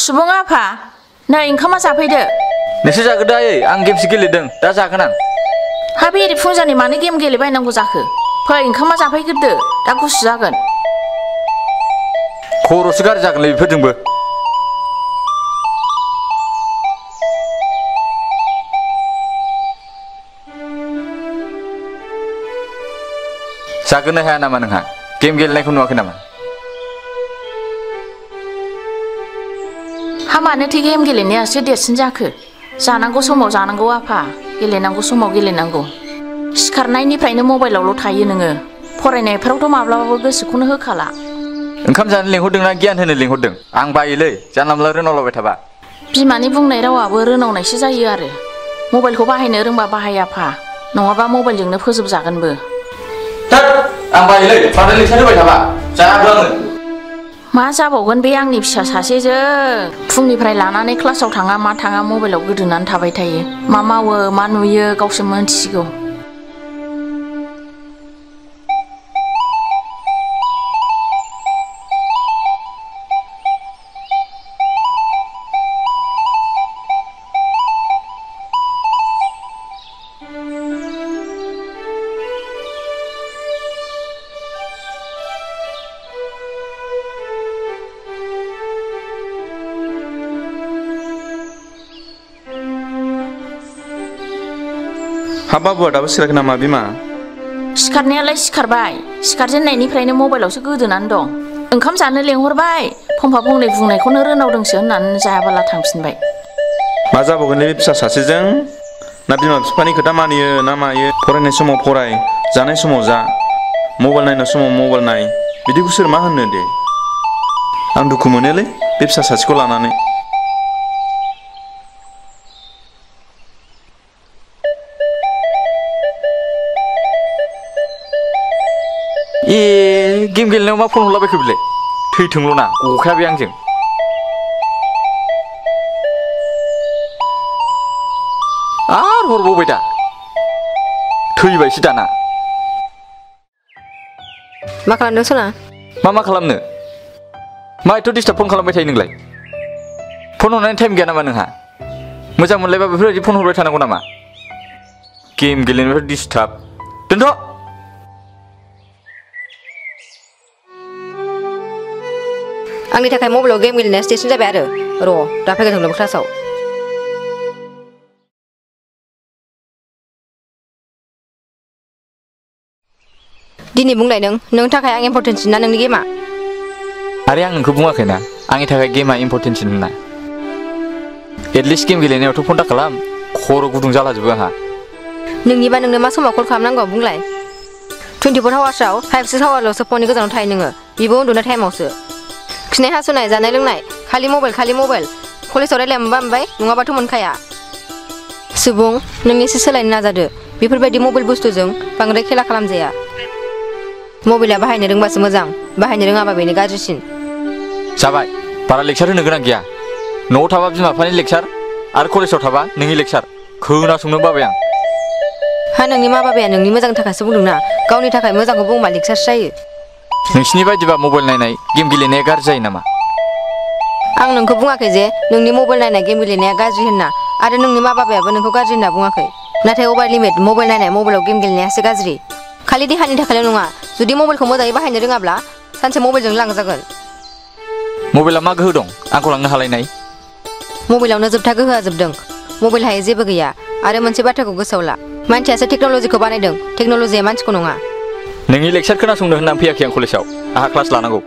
सुबुं आफा नै ओंखामा जाफैदो नोंसोर जागोन दायै आं गेमसो गेलेदों दा जागोन आं हा बेरे फुंजानि मानो गेम गेलेबायनांगौ जाखो फै ओंखामा जाफैग्रोदो दा गुसु जागोन खर'सो गाज्रि जागोनलै बेफोरजोंबो जागोननो हाया नामा नोंहा गेम गेलेनायखौ नुवाखै नामा हा मानोथो गेम गेलेनायासो देरसिन जाखो जानांगौ समाव जानांगौ आफा गेलेनांगौ समाव गेलेनांगौ सिखारनायनिफ्रायनो मबाइलावल' थायो नोङो फरायनायफोरावथ' माब्लाबाबो गोसोखौनो होखाला ओंखाम जानो लिंहरदोंना गियान होनो लिंहरदों आं बायोलै जानला मोनला रोनावलाबाय थाबा बिमानि बुंनाय रावाबो रोनावनायसो जायो आरो मबाइलखौ बाहायनो रोंबा बाहाय आफा नङाबा मबाइलजोंनो फोजोबजागोनबो आं बायोलै मानो लेक्सार होबाय थाबा जायाबो आङो मा जाबावगोन बे आंनि फिसा सासेजों फुंनिफ्राय लानानै क्लासाव थाङा मा थाङा मबाइलाव गोदोनानै थाबाय थायो मा मावो मा नुयो गावसो मोनथिसिगौ हाब बाबुआ दाबो सिखाराखै नामा बिमा सिखारनायालाय सिखारबाय सिखारजेननायनिफ्रायनो मबाइलावसो गोदोनानै दं ओंखाम जानो लेंहरबाय फंफा फंनै बुंनायखौनो रोनावदोंसो होननानै जायाबाला थांफिनबाय मा जाबावगोनलै फिसा सासेजों ना बिमा बिफानि खोथा मानियो ना मायो फरायनाय समाव फराय जानाय समाव जा मबाइल नायनाय समाव मबाइल नाय बिदिखौ सोर मा होननो दे आं दुखु मोनोलै बे फिसा सासेखौ लानानै गेम गेलेनायाव मा फन हरलाबायखो बिलाय थैथोंल' ना गखाया बे आंजों आर हरबावबाय दा थैबायसो दाना मा खालामदों सना मा खालामनो मा एथ' डिस्टार्ब फन खालामबाय थायो नोंलाय फन हरनायनि टाइम गैया नामा नोंहा मोजां मोनलायबा बेफोरबायदि फन हरबाय थानांगौ नामा गेम गेलेनायनिफ्राय डिस्टार्ब दोनथ' आंनि थाखाय मबाइलाव गेम गेलेनाया स्टेसन जाबाय आरो र' दा फैगोन होनदों क्लासाव दिनै बुंलाय नोंनि थाखाय आं इम्परटेन्टसिन ना नोंनि गेमा आरे आं नोंखौ बुङाखैना आंनि थाखाय गेमा इम्परटेन्टसिन होनना एटलिस्ट गेम गेलेनायावथ' फन दा खालाम खर' गुदुं जालाजोबो आंहा नोंनिबा नोंनो मा समाव कल खालामनांगौ बुंलाय 24 आवार्सआव 5-6 आवारल'सो फननि गोजानाव थायो नोङो बेबो उन्दुनाय टाइमावसो खिनाय हासुनाय जानाय लोंनाय खालि मबाइल कलेजाव रायलाय मोनबाय नङाबाथ' मोनखाया सुबुं नों एसे सोलायनो नाजादो बेफोरबायदि मबाइल बुस्थुजों बांद्राय खेला खालामजाया मबाइला बाहायनो रोंबासो मोजां बाहायनो रोङाबा बेनो गाज्रिसिन जाबाय बारा लेक्सार होनो गोनां गैया न'आव थाबा बिमा बिफानि लेक्सार आरो कलेजाव थाबा नोंनि लेक्सार खोनासंनो बाबाय आं हा नोंनि मा बाबाया नोंनि मोजांनि थाखायसो बुंदोंना गावनि थाखाय मोजांखौ बुंबा लेक्सारसो जायो नोंसिनि बायदिबा मबाइल नायनाय गेम गेलेनाया गाज्रि जायो नामा आं नोंखौ बुङाखै जे नोंनि मबाइल नायनाय गेम गेलेनाया गाज्रि होनना आरो नोंनि मा बाबायाबो नोंखौ गाज्रि होनना बुङाखै नाथाय अभार लिमिट मबाइल नायनाय मबाइलाव गेम गेलेनायासो गाज्रि खालि देहानि थाखायल' नङा जुदि मबाइलखौ मोजाङै बाहायनो रोङाब्ला सानसे मबाइलजों लांजागोन मबाइला मा गोहो दं आंखौ लांनो हालायनाय मबाइलावनो जोबथा गोहोआ जोबदों मबाइल हाय जेबो गैया आरो मोनसे बाथ्राखौ गोसोआव ला मानसियासो टेक्न'लजिखौ बानायदों टेक्न'लजिया मानसिखौ नङा नोंनि लेक्सार खोनासंनो होननानै फैयाखै आं कलेजाव आंहा क्लास लानांगौ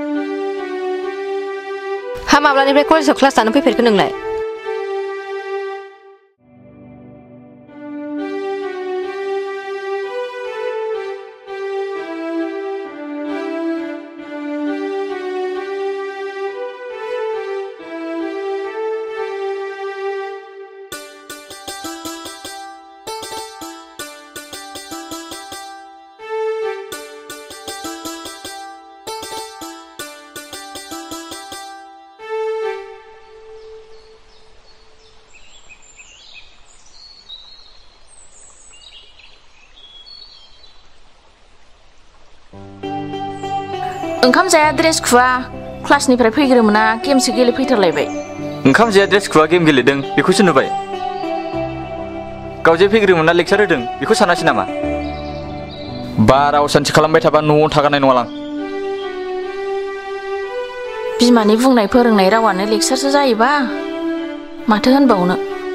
हा माब्लानिफ्राय कलेजाव क्लास लानो फैफेरखो नोंलाय ओंखाम जाया ड्रेस खुवा क्लासनिफ्राय फैग्रोमोना गेमसो गेलेफैथारलायबाय ओंखाम जाया ड्रेस खुवा गेम गेलेदों बेखौसो नुबाय गाव जे फैग्रोमोनना लेक्सार होदों बेखौ सानासै नामा बारा असान्थि खालामबाय थाबा न'आव थागारनाय नङालां बिमानि बुंनाय फोरोंनाय रावानो लेक्सारसो जायोबा माथो होनबावनो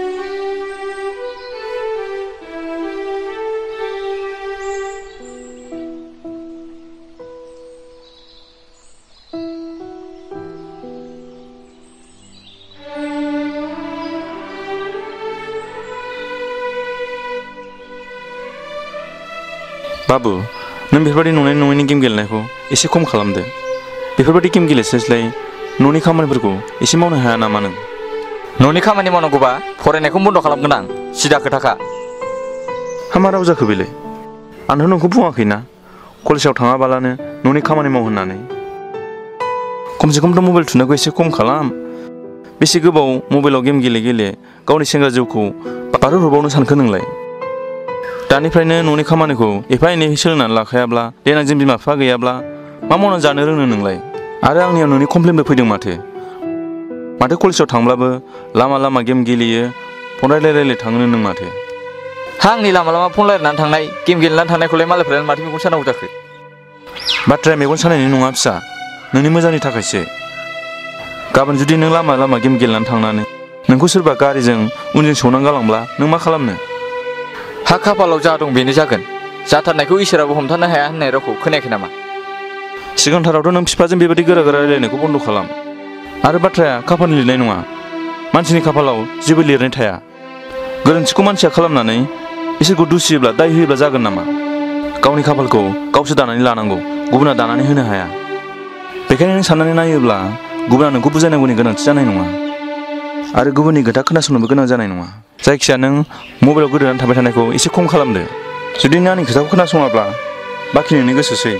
बाबु नों बेफोरबायदि नंनाय नङैनि गेम गेलेनायखौ एसे खम खालामदो बेफोरबायदि गेम गेलेस्लायस्लाय न'नि खामानिफोरखौ एसे मावनो हाया नामा नों न'नि खामानि मावनांगौबा फरायनायखौ बन्द' खालामगोन आं सिदा खोथाखा हामा राव जाखो बेलाय आंथ' नोंखौ बुङाखैना कलेजाव थाङाबालानो न'नि खामानि माव होननानै खमसे खमथ' मबाइल थुनायखौ एसे खम खालाम बेसे गोबाव मबाइलाव गेम गेले गेले गावनि सेंग्रा जिउखौ बारहोहरबावनो सानखो नोंलाय दानिफ्रायनो न'नि खामानिखौ एफा एनै सोलोंनानै लाखायाब्ला देनां जों बिमा बिफा गैयाब्ला मा मावनानै जानो रोंनो नोंलाय आरो आंनियाव नोंनि कमप्लेनबो फैदों माथो कलेजाव थांब्लाबो लामा लामा गेम गेलेयो फन रायलाय थाङो नों माथो हा आंनि लामा लामा फन रायलायनानै थांनाय गेम गेलेनानै थांनायखौलाय मालायफ्रानो माथो मेगन सानांगौ जाखो बाथ्राया मेगन सानायनि नङा फिसा नोंनि मोजांनि थाखायसो गाबोन जुदि नों लामा लामा गेम गेलेनानै थांनानै नोंखौ सोरबा गारिजों उनजों सौनानै गालांब्ला नों मा खालामनो हा खाफालाव जा दं बेनो जागोन जाथारनायखौ इसोराबो हमथानो हाया होननाय रावखौ खोनायाखै नामा सिगांथारावथ' नों बिफाजों बेबायदि गोरा गोरा रायलायनायखौ बन्द' खालाम आरो बाथ्राया खाफालनि लिरनाय नङा मानसिनि खाफालाव जेबो लिरनाय थाया गोरोन्थिखौ मानसिया खालामनानै इसोरखौ दुसियोब्ला दाय होयोब्ला जागोन नामा गावनि खाफालखौ गावसो दानानै लानांगौ गुबुना दानानै होनो हाया बेखायनो नों साननानै नायोब्ला गुबुना नोंखौ बुजायनांगौनि गोनांथि जानाय नङा आरो गुबुननि खोथा खोनासंनोबो गोनां जानाय नङा जायखिया नों मबाइलाव गोदोनानै थाबाय थानायखौ एसे खम खालामदो जुदि नों आंनि खोथाखौ खोनासङाब्ला बाखि नोंनि गोसोसै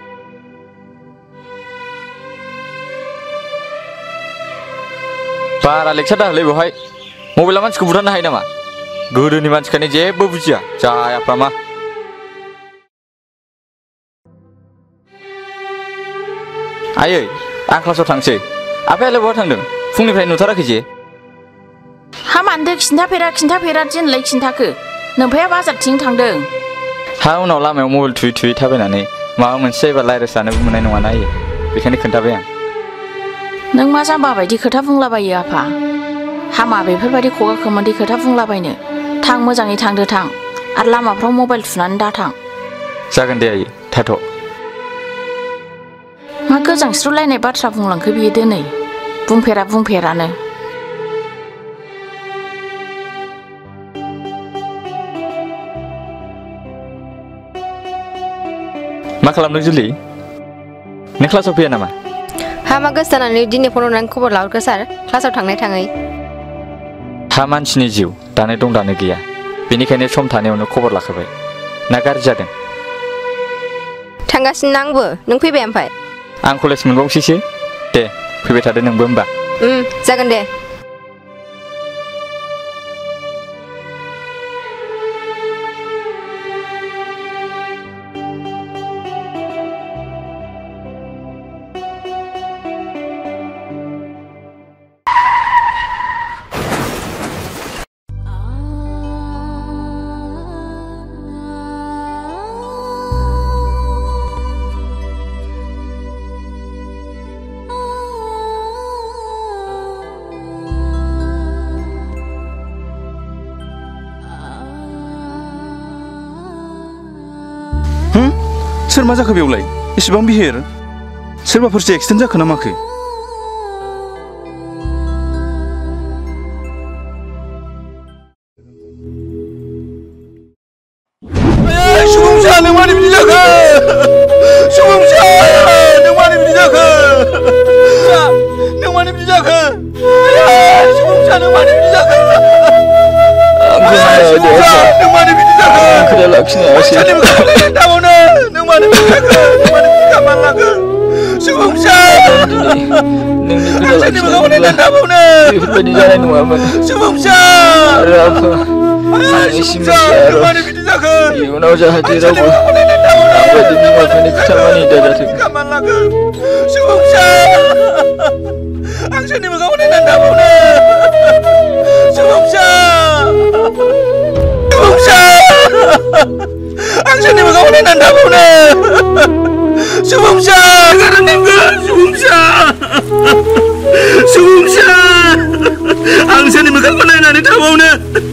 बारा लेक्सार दाहोलै बेवहाय मबाइला मानसिखौ बुथारनो हायो नामा गोदोनि मानसिखायनो जेबो बुजिया जायाफ्रा मा आयै आं क्लासाव थांसै आफायालाय बहा थांदों फुंनिफ्राय नुथाराखै जे हा मानदो खिन्थाफेरा दिनलाय खिन्थाखो नोमफाया बाजारथिं थांदों हा उनाव लामायाव मबाइल थुयै थाबायनानै माबा मोनसे जायोबा रायज्लायनोबो मोननाय नङाना आयै बेखायनो खोन्थाबाय आं नों मा जाम्बा बायदि खोथा बुंलाबायो आफा हामा बेफोरबायदि खगा खोमोन्दै खोथा बुंलाबायनो थां मोजाङै थांदो थां आरो लामाफ्राव मबाइल थुनानै दाथां जागोन दे आयै थाथ' मा गोजांस्रुलायनाय बाथ्रा बुंलांखो बियो दिनै बुंफेरानो मा खालामदों जुलि नों क्लासाव फैया नामा हामा गोसो जानानै दिनै फन हरनानै खबर लाहरखो सार क्लासाव थांनाय थाङै हा मानसिनि जिउ दानो दं दानो गैया बेनिखायनो सम थानायावनो खबर लाखाबाय ना गाज्रि जादों थांगासिनो आंबो नों फैबाय ओमफ्राय आं कलेज मोनबावसैसो दे फैबाय थादो नोंबो होमबा जागोन दे सोर मा जाखो बेवलाय एसेबां बिहिर सोरबाफोरसो एक्सिडेन्ट जाखो ना माखो सुबुंसा नों मानो बिदि जाखो सुबुंसा नों मानो बिदि जाखो नों मानो बिदि जाखो सुबुंसा नों मानो बिदि जाखो सुबुंसा नों मानो बिदि जाखो खोथा लाखिनो हायासै नों मानो बिदि जाखो नों मानो बिदि खालामना लाखो सुबुंसा नोंनि खोथा लाखिनो बेफोरबायदि जानाय नङामोन सुबुंसा आरो आफा इयुनाव जाहाथे रावबो आंबायदि बिमा बिफानि खोथा मानियै दाजाथों आं सोरनि मोखांखौ नायनानै थाबावनो सुबुंसा आं सोरनि मोखांखौ नायनानै थाबावनो सुबुंसा सुबुंसा आं सोरनि मोखांखौ नायनानै थाबावनो